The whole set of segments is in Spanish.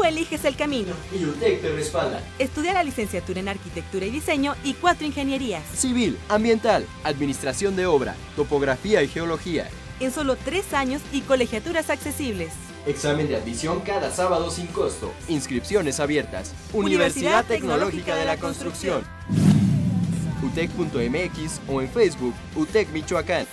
Tú eliges el camino. Y UTEC te respalda. Estudia la licenciatura en Arquitectura y Diseño y 4 ingenierías. Civil, ambiental, administración de obra, topografía y geología. En solo 3 años y colegiaturas accesibles. Examen de admisión cada sábado sin costo. Inscripciones abiertas. Universidad Tecnológica de la Construcción. UTEC.mx o en Facebook UTEC Michoacán.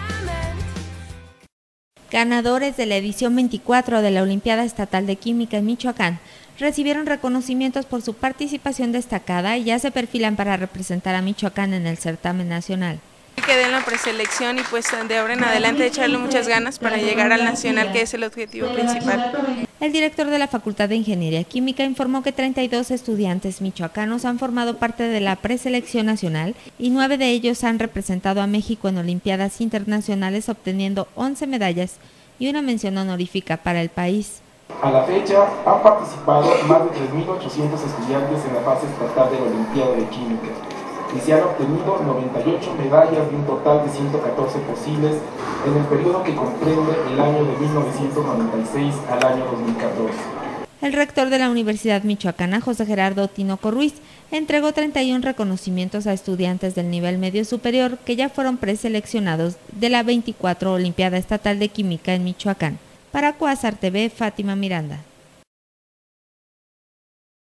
Ganadores de la edición 24 de la Olimpiada Estatal de Química en Michoacán recibieron reconocimientos por su participación destacada y ya se perfilan para representar a Michoacán en el certamen nacional. Quedé en la preselección y pues de ahora en adelante echarle muchas ganas para llegar al nacional, que es el objetivo principal. El director de la Facultad de Ingeniería Química informó que 32 estudiantes michoacanos han formado parte de la preselección nacional y 9 de ellos han representado a México en Olimpiadas internacionales, obteniendo 11 medallas y una mención honorífica para el país. A la fecha han participado más de 3.800 estudiantes en la fase estatal de la Olimpiada de Química y se han obtenido 98 medallas de un total de 114 posibles en el periodo que comprende el año de 1996 al año 2014. El rector de la Universidad Michoacana, José Gerardo Tinoco Ruiz, entregó 31 reconocimientos a estudiantes del nivel medio superior que ya fueron preseleccionados de la 24 Olimpiada Estatal de Química en Michoacán. Para Cuásar TV, Fátima Miranda.